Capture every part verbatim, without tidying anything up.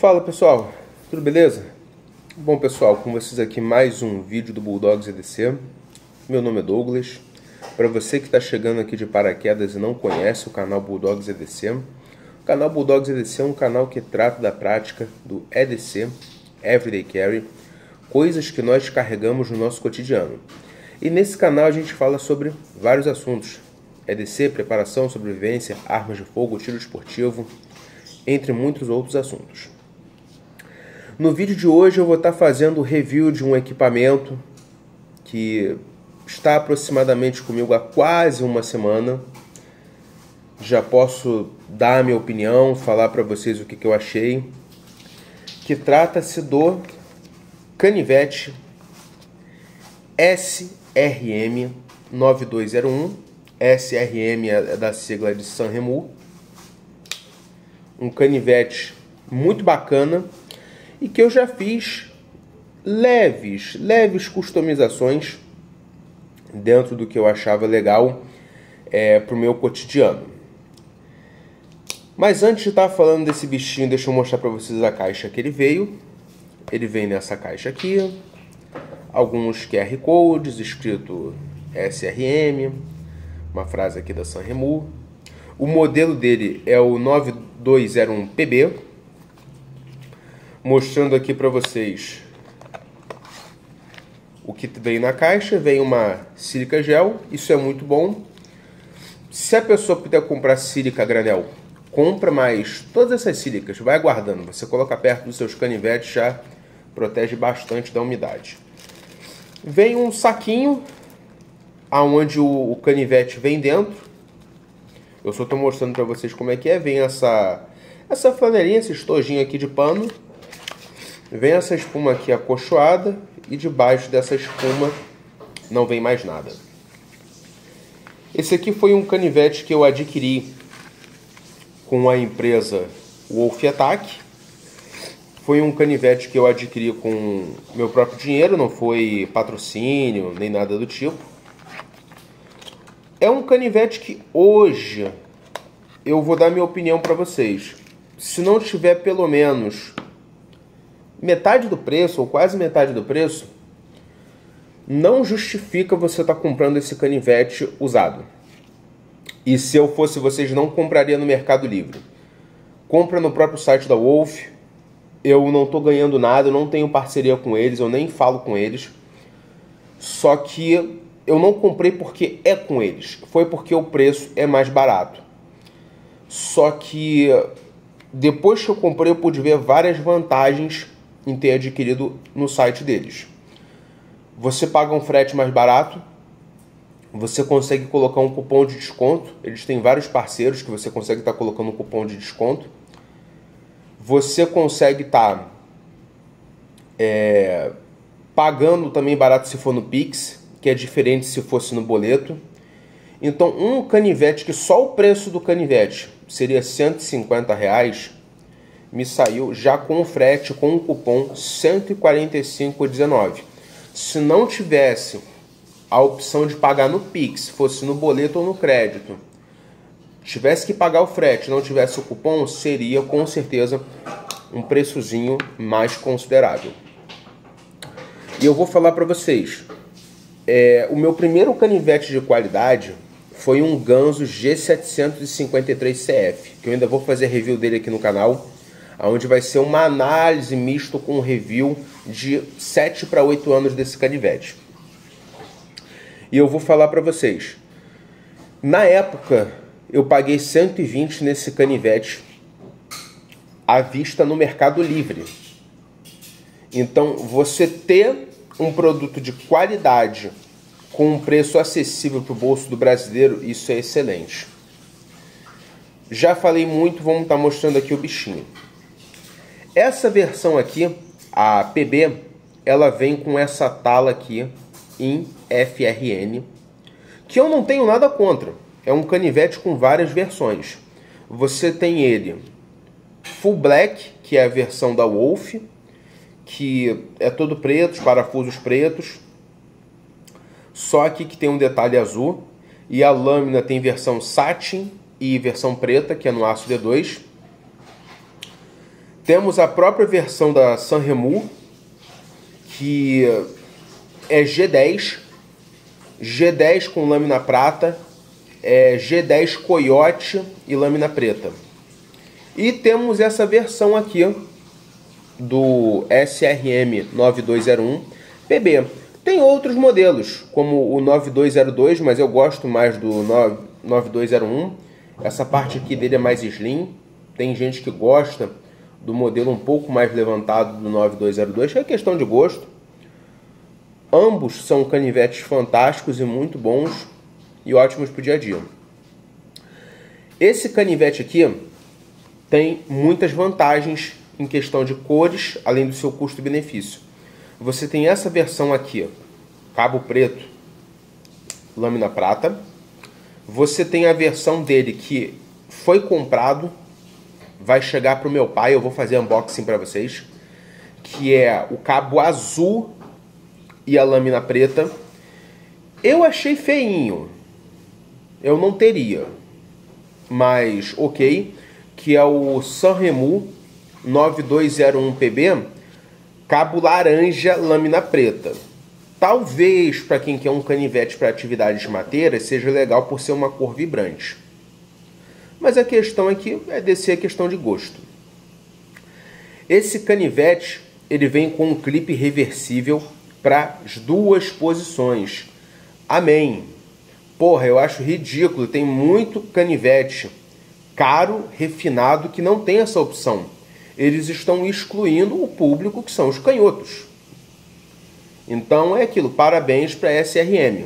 Fala pessoal, tudo beleza? Bom pessoal, com vocês aqui mais um vídeo do Bulldogs E D C. Meu nome é Douglas. Para você que está chegando aqui de paraquedas e não conhece o canal Bulldogs E D C, o canal Bulldogs E D C é um canal que trata da prática do E D C, Everyday Carry, coisas que nós carregamos no nosso cotidiano. E nesse canal a gente fala sobre vários assuntos: E D C, preparação, sobrevivência, armas de fogo, tiro esportivo, entre muitos outros assuntos. No vídeo de hoje eu vou estar fazendo o review de um equipamento que está aproximadamente comigo há quase uma semana. Já posso dar a minha opinião, falar para vocês o que, que eu achei. Que trata-se do canivete S R M nove dois zero um. S R M é da sigla de Sanremo. Um canivete muito bacana e que eu já fiz leves, leves customizações dentro do que eu achava legal é, para o meu cotidiano. Mas antes de estar falando desse bichinho, deixa eu mostrar para vocês a caixa que ele veio. Ele vem nessa caixa aqui, alguns Q R Codes escrito S R M, uma frase aqui da Sanremo. O modelo dele é o nove dois zero um P B. Mostrando aqui para vocês o que vem na caixa. Vem uma sílica gel, isso é muito bom. Se a pessoa puder comprar sílica granel, compra, mas todas essas sílicas vai guardando. Você coloca perto dos seus canivetes, já protege bastante da umidade. Vem um saquinho aonde o, o canivete vem dentro. Eu só estou mostrando para vocês como é que é. Vem essa, essa flanelinha, esse estojinho aqui de pano. Vem essa espuma aqui acolchoada e debaixo dessa espuma não vem mais nada. Esse aqui foi um canivete que eu adquiri com a empresa Wolf Attack. Foi um canivete que eu adquiri com meu próprio dinheiro, não foi patrocínio nem nada do tipo. É um canivete que hoje eu vou dar minha opinião para vocês. Se não tiver pelo menos metade do preço, ou quase metade do preço, não justifica você estar comprando esse canivete usado. E se eu fosse vocês, não compraria no Mercado Livre. Compra no próprio site da Wolf. Eu não estou ganhando nada, eu não tenho parceria com eles, eu nem falo com eles. Só que eu não comprei porque é com eles. Foi porque o preço é mais barato. Só que depois que eu comprei, eu pude ver várias vantagens em ter adquirido no site deles. Você paga um frete mais barato, você consegue colocar um cupom de desconto. Eles têm vários parceiros que você consegue estar colocando um cupom de desconto. Você consegue estar é, pagando também barato se for no Pix, que é diferente se fosse no boleto. Então um canivete que só o preço do canivete seria cento e cinquenta reais, me saiu já com o frete, com o cupom cento e quarenta e cinco reais e dezenove centavos. Se não tivesse a opção de pagar no Pix, fosse no boleto ou no crédito, tivesse que pagar o frete, não tivesse o cupom, seria com certeza um preçozinho mais considerável. E eu vou falar para vocês, é, o meu primeiro canivete de qualidade foi um Ganzo G setecentos e cinquenta e três C F, que eu ainda vou fazer review dele aqui no canal, onde vai ser uma análise misto com um review de sete para oito anos desse canivete. E eu vou falar para vocês, na época eu paguei cento e vinte reais nesse canivete à vista no Mercado Livre. Então você ter um produto de qualidade com um preço acessível para o bolso do brasileiro, isso é excelente. Já falei muito, vamos estar mostrando aqui o bichinho. Essa versão aqui, a P B, ela vem com essa tala aqui em F R N, que eu não tenho nada contra. É um canivete com várias versões. Você tem ele Full Black, que é a versão da Wolf, que é todo preto, os parafusos pretos. Só aqui que tem um detalhe azul. E a lâmina tem versão satin e versão preta, que é no aço D dois. Temos a própria versão da Sanremo, que é G dez, G dez com lâmina prata, é G dez Coyote e lâmina preta. E temos essa versão aqui do S R M nove dois zero um P B. Tem outros modelos, como o nove dois zero dois, mas eu gosto mais do nove dois zero um. Essa parte aqui dele é mais slim. Tem gente que gosta do modelo um pouco mais levantado do nove dois zero dois, que é questão de gosto. Ambos são canivetes fantásticos e muito bons e ótimos para o dia a dia. Esse canivete aqui tem muitas vantagens em questão de cores, além do seu custo-benefício. Você tem essa versão aqui, cabo preto, lâmina prata. Você tem a versão dele que foi comprado, vai chegar para o meu pai, eu vou fazer unboxing para vocês, que é o cabo azul e a lâmina preta. Eu achei feinho, eu não teria, mas ok, que é o Sanremo nove dois zero um P B, cabo laranja, lâmina preta. Talvez para quem quer um canivete para atividades mateiras seja legal por ser uma cor vibrante. Mas a questão aqui é descer a questão de gosto. Esse canivete ele vem com um clipe reversível para as duas posições. Amém. Porra, eu acho ridículo. Tem muito canivete caro, refinado, que não tem essa opção. Eles estão excluindo o público, que são os canhotos. Então é aquilo, parabéns para a S R M.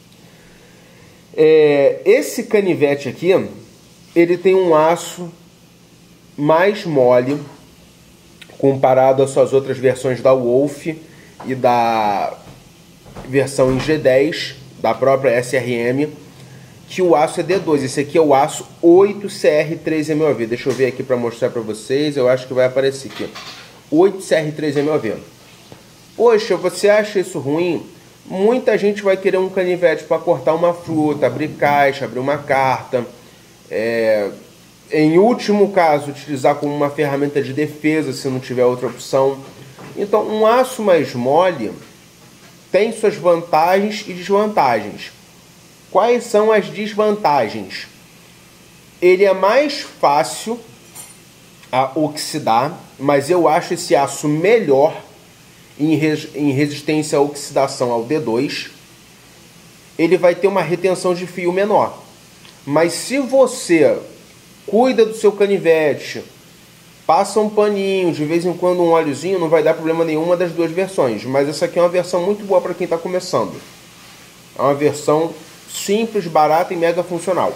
É, esse canivete aqui, ele tem um aço mais mole, comparado às suas outras versões da Wolf e da versão em G dez, da própria S R M, que o aço é D dois. Esse aqui é o aço oito C R três M O V. Deixa eu ver aqui para mostrar para vocês. Eu acho que vai aparecer aqui. oito C R três M O V. Poxa, você acha isso ruim? Muita gente vai querer um canivete para cortar uma fruta, abrir caixa, abrir uma carta. É, em último caso, utilizar como uma ferramenta de defesa, se não tiver outra opção. Então, um aço mais mole tem suas vantagens e desvantagens. Quais são as desvantagens? Ele é mais fácil a oxidar, mas eu acho esse aço melhor em, res, em resistência à oxidação ao D dois. Ele vai ter uma retenção de fio menor. Mas se você cuida do seu canivete, passa um paninho, de vez em quando um óleozinho, não vai dar problema nenhuma das duas versões. Mas essa aqui é uma versão muito boa para quem está começando. É uma versão simples, barata e mega funcional.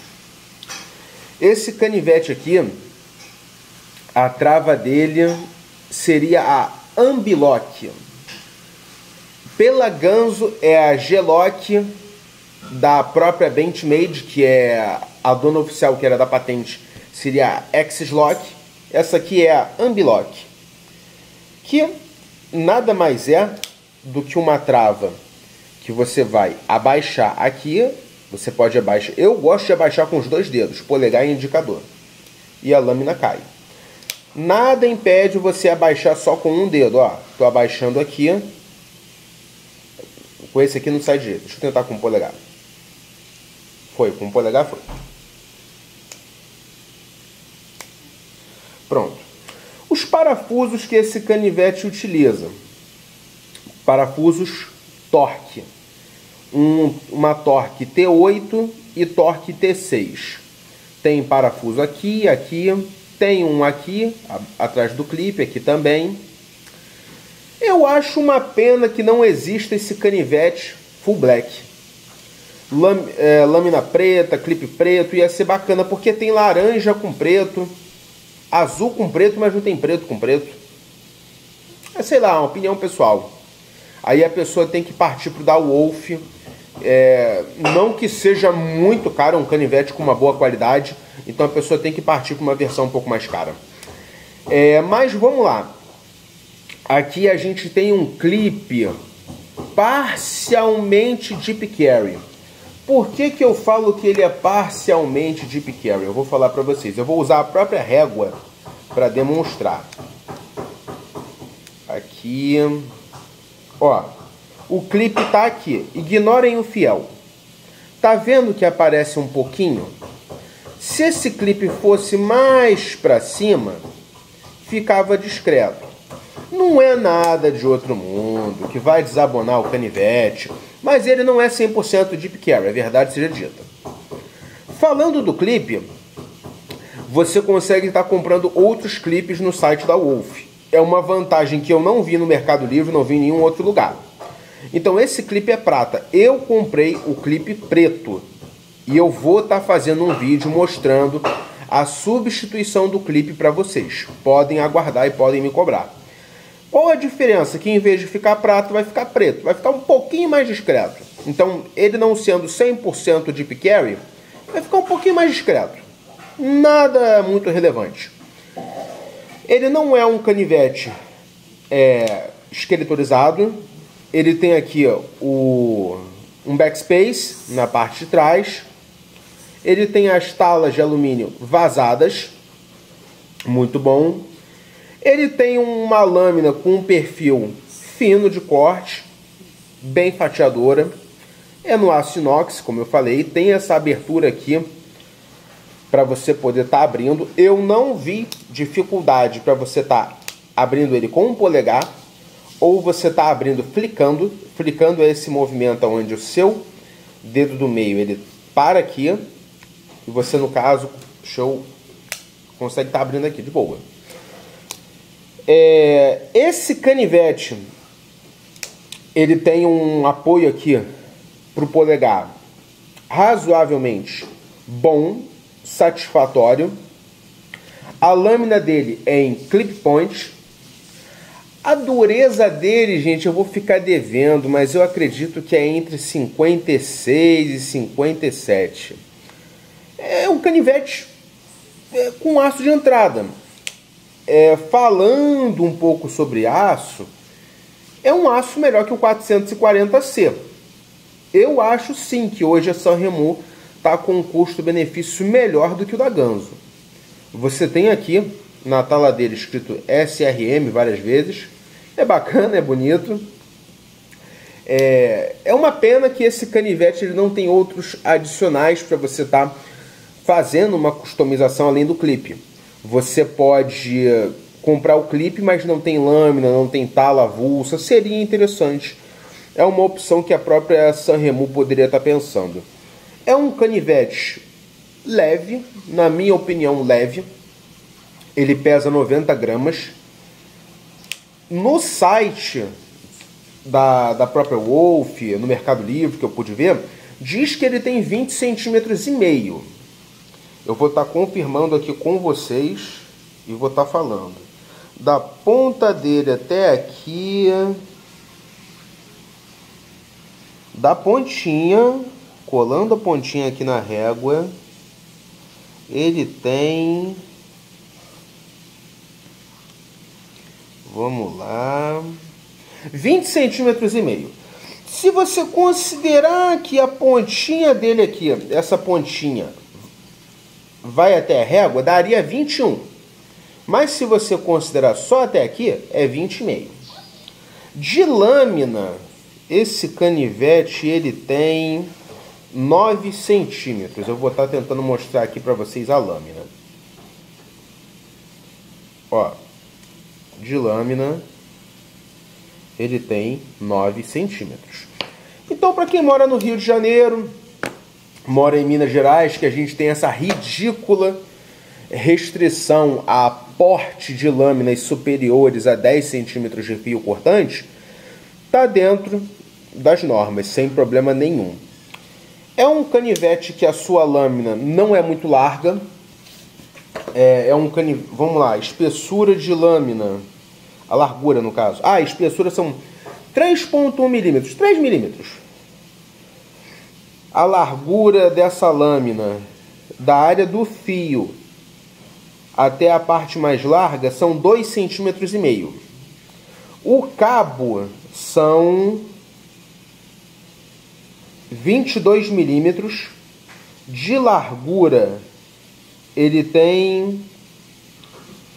Esse canivete aqui, a trava dele seria a Ambilock. Pela Ganzo é a G-Lock da própria Benchmade, que é a dona oficial, que era da patente, seria a X-Lock. Essa aqui é a Ambilock, que nada mais é do que uma trava que você vai abaixar aqui. Você pode abaixar, eu gosto de abaixar com os dois dedos, polegar e indicador, e a lâmina cai. Nada impede você abaixar só com um dedo, ó. Tô abaixando aqui, com esse aqui não sai direito. Deixa eu tentar com o polegar. Foi, com o polegar foi. Pronto. Os parafusos que esse canivete utiliza. Parafusos Torque. Um, uma Torque T oito e Torque T seis. Tem parafuso aqui, aqui. Tem um aqui, a, atrás do clipe, aqui também. Eu acho uma pena que não exista esse canivete full black. Lam, é, lâmina preta, clipe preto, ia ser bacana, porque tem laranja com preto, azul com preto, mas não tem preto com preto. É, sei lá, uma opinião pessoal. Aí a pessoa tem que partir para o da Wolf. É, não que seja muito caro, um canivete com uma boa qualidade, então a pessoa tem que partir para uma versão um pouco mais cara. É, mas vamos lá. Aqui a gente tem um clipe parcialmente Deep Carry. Por que que eu falo que ele é parcialmente Deep Carry? Eu vou falar para vocês. Eu vou usar a própria régua para demonstrar. Aqui, ó, o clipe tá aqui. Ignorem o fiel. Tá vendo que aparece um pouquinho? Se esse clipe fosse mais para cima, ficava discreto. Não é nada de outro mundo, que vai desabonar o canivete, mas ele não é cem por cento Deep Carry, a verdade seja dita. Falando do clipe, você consegue estar comprando outros clipes no site da Wolf. É uma vantagem que eu não vi no Mercado Livre, não vi em nenhum outro lugar. Então esse clipe é prata. Eu comprei o clipe preto. E eu vou estar fazendo um vídeo mostrando a substituição do clipe para vocês. Podem aguardar e podem me cobrar. Qual a diferença? Que em vez de ficar prata, vai ficar preto. Vai ficar um pouquinho mais discreto. Então, ele não sendo cem por cento Deep Carry, vai ficar um pouquinho mais discreto. Nada muito relevante. Ele não é um canivete é, esqueletorizado. Ele tem aqui ó, o, um backspace na parte de trás. Ele tem as talas de alumínio vazadas. Muito bom. Ele tem uma lâmina com um perfil fino de corte. Bem fatiadora. É no aço inox, como eu falei. Tem essa abertura aqui para você poder estar tá abrindo. Eu não vi dificuldade para você estar tá abrindo ele com um polegar ou você está abrindo flicando. Flicando é esse movimento onde o seu dedo do meio ele para aqui e você, no caso, show, consegue estar tá abrindo aqui de boa. É, esse canivete ele tem um apoio aqui para o polegar razoavelmente bom, satisfatório. A lâmina dele é em clip point. A dureza dele, gente, eu vou ficar devendo, mas eu acredito que é entre cinquenta e seis e cinquenta e sete. É um canivete é, com aço de entrada. É, falando um pouco sobre aço, é um aço melhor que o quatrocentos e quarenta C. Eu acho sim que hoje a Sanremo está com um custo-benefício melhor do que o da Ganzo. Você tem aqui na tala dele escrito S R M várias vezes. É bacana, é bonito. É, é uma pena que esse canivete ele não tem outros adicionais para você estar tá fazendo uma customização além do clipe. Você pode comprar o clipe, mas não tem lâmina, não tem tala avulsa. Seria interessante. É uma opção que a própria Sanremo poderia estar tá pensando. É um canivete leve, na minha opinião leve. Ele pesa noventa gramas. No site da, da própria Wolf, no Mercado Livre, que eu pude ver, diz que ele tem vinte centímetros e meio. Eu vou estar confirmando aqui com vocês e vou estar falando. Da ponta dele até aqui, da pontinha, colando a pontinha aqui na régua, ele tem... Vamos lá... vinte centímetros e meio. Se você considerar que a pontinha dele aqui, essa pontinha, vai até a régua, daria vinte e um. Mas se você considerar só até aqui, é vinte e meio. De lâmina, esse canivete ele tem nove centímetros. Eu vou estar tentando mostrar aqui para vocês a lâmina. Ó, de lâmina, ele tem nove centímetros. Então, para quem mora no Rio de Janeiro, mora em Minas Gerais, que a gente tem essa ridícula restrição a porte de lâminas superiores a dez centímetros de fio cortante, está dentro das normas, sem problema nenhum. É um canivete que a sua lâmina não é muito larga. É, é um canivete, vamos lá, espessura de lâmina, a largura no caso. Ah, a espessura são três ponto um milímetros, três milímetros. A largura dessa lâmina, da área do fio até a parte mais larga, são dois centímetros e meio. O cabo são vinte e dois milímetros. De largura, ele tem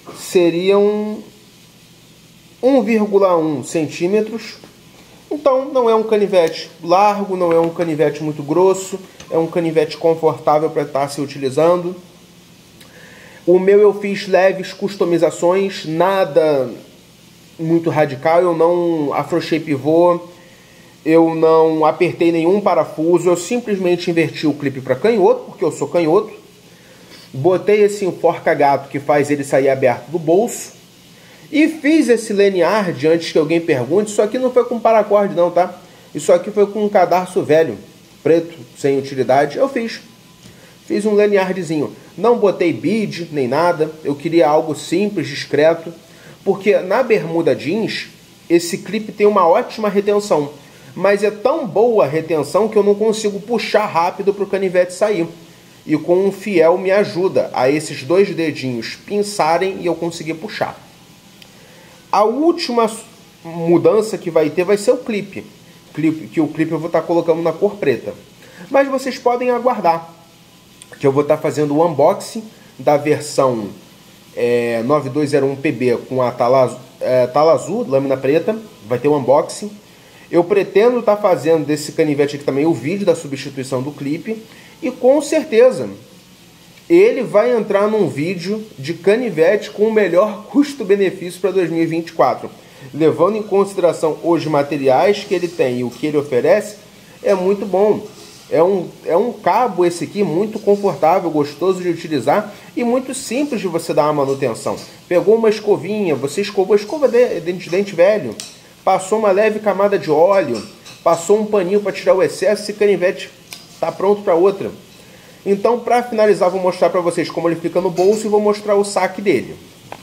seriam um vírgula um centímetros. Então não é um canivete largo, não é um canivete muito grosso, é um canivete confortável para estar se utilizando. O meu eu fiz leves customizações, nada muito radical, eu não afrouxei pivô, eu não apertei nenhum parafuso, eu simplesmente inverti o clipe para canhoto, porque eu sou canhoto. Botei esse enforca-gato que faz ele sair aberto do bolso. E fiz esse lanyard, antes que alguém pergunte, isso aqui não foi com paracorde não, tá? Isso aqui foi com um cadarço velho, preto, sem utilidade, eu fiz. Fiz um lanyardzinho. Não botei bead, nem nada, eu queria algo simples, discreto, porque na bermuda jeans, esse clipe tem uma ótima retenção, mas é tão boa a retenção que eu não consigo puxar rápido para o canivete sair. E com um fiel me ajuda a esses dois dedinhos pinçarem e eu conseguir puxar. A última mudança que vai ter vai ser o clipe, clipe que o clipe eu vou estar colocando na cor preta. Mas vocês podem aguardar, que eu vou estar fazendo o unboxing da versão é, nove dois zero um P B com a tala, é, tala azul, lâmina preta, vai ter o unboxing. Eu pretendo estar fazendo desse canivete aqui também o vídeo da substituição do clipe e com certeza ele vai entrar num vídeo de canivete com o melhor custo-benefício para dois mil e vinte e quatro. Levando em consideração os materiais que ele tem e o que ele oferece, é muito bom. É um, é um cabo esse aqui muito confortável, gostoso de utilizar e muito simples de você dar uma manutenção. Pegou uma escovinha, você escovou a escova de, de dente velho, passou uma leve camada de óleo, passou um paninho para tirar o excesso, esse canivete está pronto para outra. Então, para finalizar, vou mostrar para vocês como ele fica no bolso e vou mostrar o saque dele.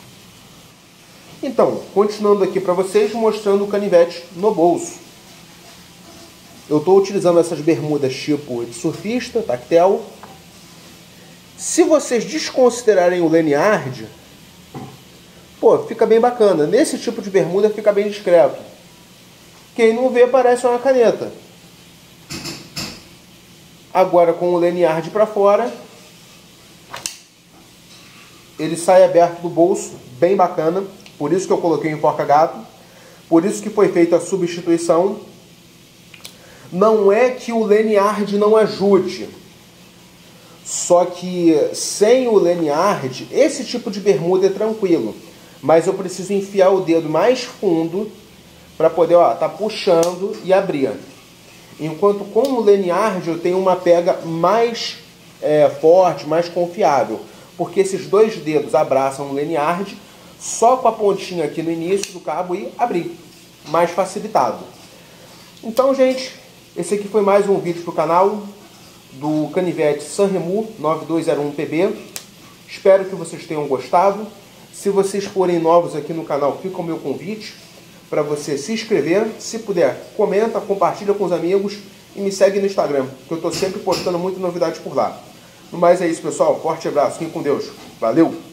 Então, continuando aqui para vocês, mostrando o canivete no bolso. Eu estou utilizando essas bermudas tipo de surfista, tactel. Se vocês desconsiderarem o lanyard, pô, fica bem bacana. Nesse tipo de bermuda fica bem discreto. Quem não vê parece uma caneta. Agora com o lanyard para fora, ele sai aberto do bolso, bem bacana. Por isso que eu coloquei o enforca-gato. Por isso que foi feita a substituição. Não é que o lanyard não ajude. Só que sem o lanyard, esse tipo de bermuda é tranquilo. Mas eu preciso enfiar o dedo mais fundo para poder, ó, tá puxando e abrir. Enquanto com o lanyard eu tenho uma pega mais é, forte, mais confiável. Porque esses dois dedos abraçam o lanyard só com a pontinha aqui no início do cabo e abrir. Mais facilitado. Então, gente, esse aqui foi mais um vídeo para o canal do canivete Sanremo nove dois zero um P B. Espero que vocês tenham gostado. Se vocês forem novos aqui no canal, fica o meu convite para você se inscrever. Se puder, comenta, compartilha com os amigos e me segue no Instagram, que eu estou sempre postando muitas novidades por lá. No mais é isso, pessoal. Forte abraço. Fiquem com Deus. Valeu!